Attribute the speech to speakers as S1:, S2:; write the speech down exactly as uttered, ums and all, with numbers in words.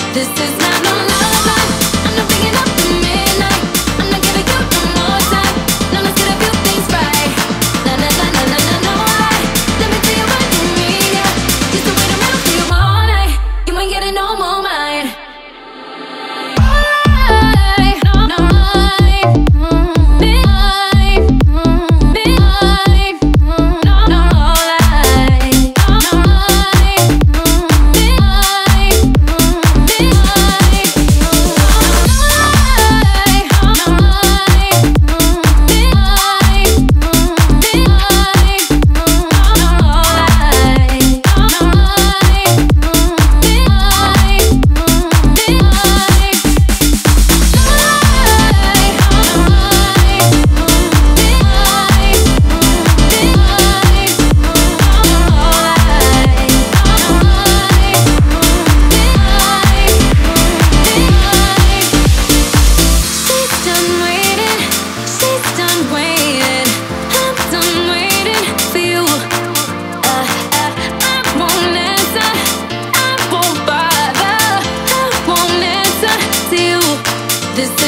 S1: This is not no lullaby. I'm not picking up the midnight. I'm not giving you no more time. No, let's get a few things right. La la la la la la no lie. Let me tell you what you mean, yeah. Used to wait around for you all night. You ain't getting no more mine. This